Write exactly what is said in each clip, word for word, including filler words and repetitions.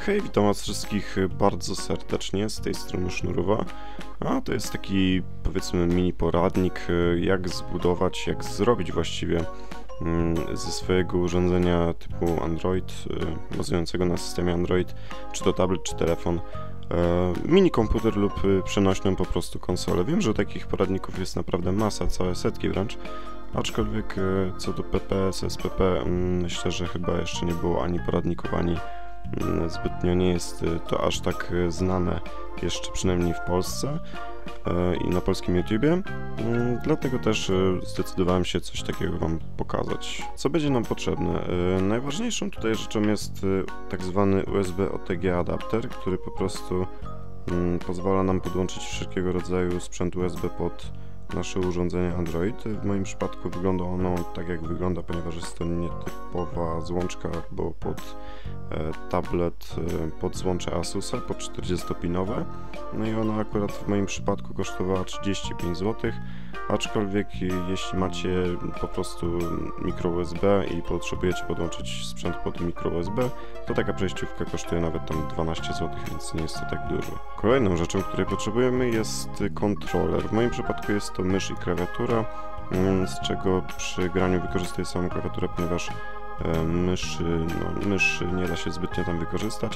Hej, witam was wszystkich bardzo serdecznie, z tej strony Sznurowa. A to jest taki, powiedzmy, mini poradnik, jak zbudować, jak zrobić właściwie ze swojego urządzenia typu Android, bazującego na systemie Android, czy to tablet, czy telefon, mini komputer lub przenośną po prostu konsolę. Wiem, że takich poradników jest naprawdę masa, całe setki wręcz, aczkolwiek co do P P, S S P P, myślę, że chyba jeszcze nie było ani poradników, ani zbytnio nie jest to aż tak znane, jeszcze przynajmniej w Polsce i na polskim YouTubie, dlatego też zdecydowałem się coś takiego wam pokazać. Co będzie nam potrzebne? Najważniejszą tutaj rzeczą jest tak zwany U S B O T G adapter, który po prostu pozwala nam podłączyć wszelkiego rodzaju sprzęt U S B pod nasze urządzenie Android. W moim przypadku wygląda ono tak, jak wygląda, ponieważ jest to nietypowa złączka, bo pod e, tablet e, pod złącze Asusa, pod czterdziestopinowe. No i ona akurat w moim przypadku kosztowała trzydzieści pięć złotych, aczkolwiek jeśli macie po prostu mikro U S B i potrzebujecie podłączyć sprzęt pod mikro U S B, to taka przejściówka kosztuje nawet tam dwanaście złotych, więc nie jest to tak dużo. Kolejną rzeczą, której potrzebujemy, jest kontroler. W moim przypadku jest to mysz i klawiatura, z czego przy graniu wykorzystuję samą klawiaturę, ponieważ myszy, no, mysz nie da się zbytnio tam wykorzystać.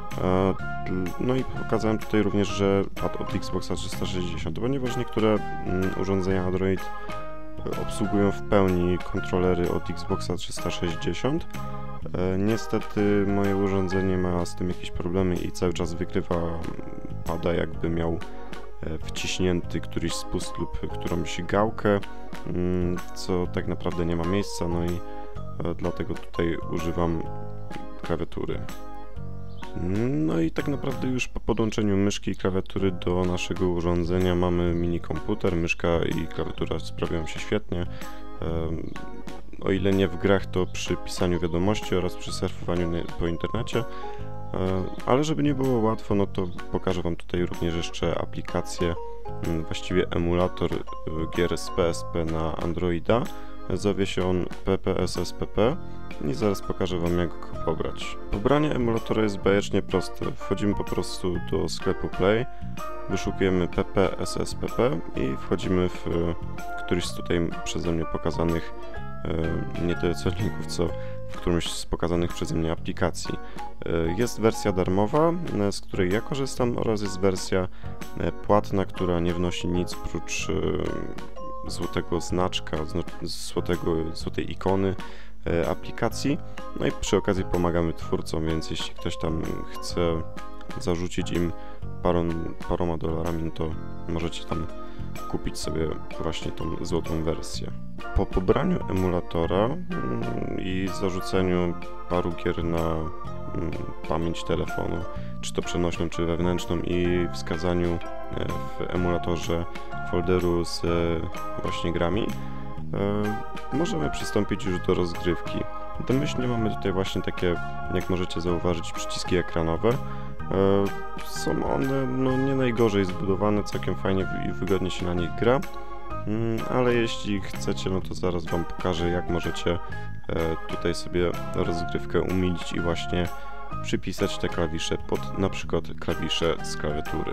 No i pokazałem tutaj również, że pad od Xboxa trzysta sześćdziesiąt, ponieważ niektóre urządzenia Android obsługują w pełni kontrolery od Xboxa trzysta sześćdziesiąt. Niestety moje urządzenie ma z tym jakieś problemy i cały czas wykrywa pada, jakby miał wciśnięty któryś spust lub którąś gałkę, co tak naprawdę nie ma miejsca, no i dlatego tutaj używam klawiatury. No i tak naprawdę już po podłączeniu myszki i klawiatury do naszego urządzenia mamy mini komputer. Myszka i klawiatura sprawiają się świetnie. O ile nie w grach, to przy pisaniu wiadomości oraz przy surfowaniu po internecie. Ale żeby nie było łatwo, no to pokażę wam tutaj również jeszcze aplikację, właściwie emulator gier z P S P na Androida. Zowie się on P P S S P P i zaraz pokażę wam, jak go pobrać. Pobranie emulatora jest bajecznie proste. Wchodzimy po prostu do sklepu Play, wyszukujemy P P S S P P i wchodzimy w któryś z tutaj przeze mnie pokazanych, nie tyle co linków, co w którymś z pokazanych przeze mnie aplikacji. Jest wersja darmowa, z której ja korzystam, oraz jest wersja płatna, która nie wnosi nic prócz złotego znaczka, złotego, złotej ikony aplikacji. No i przy okazji pomagamy twórcom, więc jeśli ktoś tam chce zarzucić im parą, paroma dolarami, no to możecie tam kupić sobie właśnie tą złotą wersję. Po pobraniu emulatora i zarzuceniu paru gier na pamięć telefonu, czy to przenośną, czy wewnętrzną, i wskazaniu w emulatorze folderu z właśnie grami, możemy przystąpić już do rozgrywki. Domyślnie mamy tutaj właśnie takie, jak możecie zauważyć, przyciski ekranowe. Są one no, nie najgorzej zbudowane, całkiem fajnie i wygodnie się na nich gra, ale jeśli chcecie, no to zaraz wam pokażę, jak możecie tutaj sobie rozgrywkę umilić i właśnie przypisać te klawisze pod na przykład klawisze z klawiatury.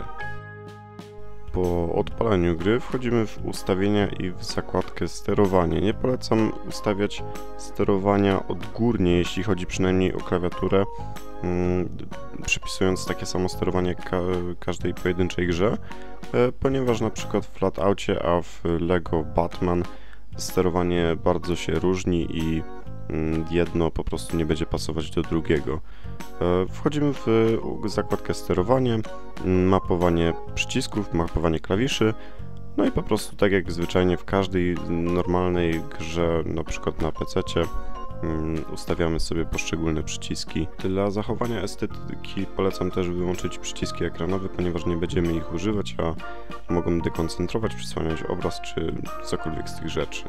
Po odpaleniu gry wchodzimy w ustawienia i w zakładkę sterowanie. Nie polecam ustawiać sterowania odgórnie, jeśli chodzi przynajmniej o klawiaturę, hmm, przypisując takie samo sterowanie jak ka każdej pojedynczej grze, e, ponieważ na przykład w Flatoutie, a w Lego Batman sterowanie bardzo się różni i jedno po prostu nie będzie pasować do drugiego. Wchodzimy w zakładkę sterowanie, mapowanie przycisków, mapowanie klawiszy, no i po prostu tak jak zwyczajnie w każdej normalnej grze, na przykład na pececie, ustawiamy sobie poszczególne przyciski. Dla zachowania estetyki polecam też wyłączyć przyciski ekranowe, ponieważ nie będziemy ich używać, a mogą dekoncentrować, przysłaniać obraz czy cokolwiek z tych rzeczy.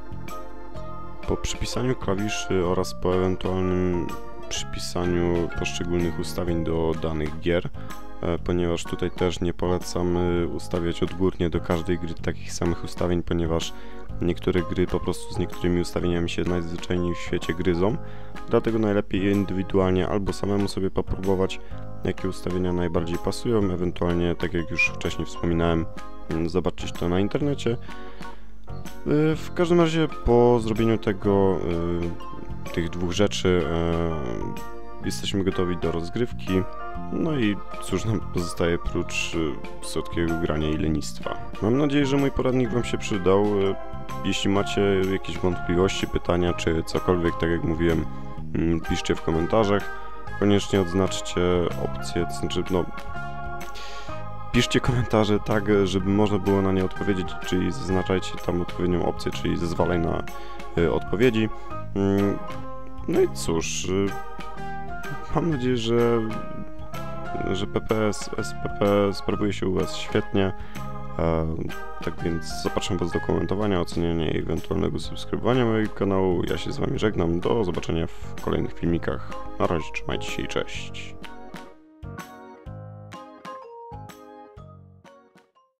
Po przypisaniu klawiszy oraz po ewentualnym przypisaniu poszczególnych ustawień do danych gier, ponieważ tutaj też nie polecam ustawiać odgórnie do każdej gry takich samych ustawień, ponieważ niektóre gry po prostu z niektórymi ustawieniami się najzwyczajniej w świecie gryzą, dlatego najlepiej je indywidualnie albo samemu sobie popróbować, jakie ustawienia najbardziej pasują, ewentualnie, tak jak już wcześniej wspominałem, zobaczyć to na internecie. W każdym razie po zrobieniu tego, tych dwóch rzeczy, jesteśmy gotowi do rozgrywki. No i cóż nam pozostaje prócz słodkiego grania i lenistwa. Mam nadzieję, że mój poradnik Wam się przydał. Jeśli macie jakieś wątpliwości, pytania czy cokolwiek, tak jak mówiłem, piszcie w komentarzach. Koniecznie odznaczcie opcję, znaczy no... Piszcie komentarze tak, żeby można było na nie odpowiedzieć, czyli zaznaczajcie tam odpowiednią opcję, czyli zezwalaj na y, odpowiedzi. Mm, no i cóż, y, mam nadzieję, że, że P P S, S P P sprawuje się u Was świetnie. E, tak więc zapraszam Was do komentowania, oceniania i ewentualnego subskrybowania mojego kanału. Ja się z Wami żegnam, do zobaczenia w kolejnych filmikach. Na razie, trzymajcie się i cześć.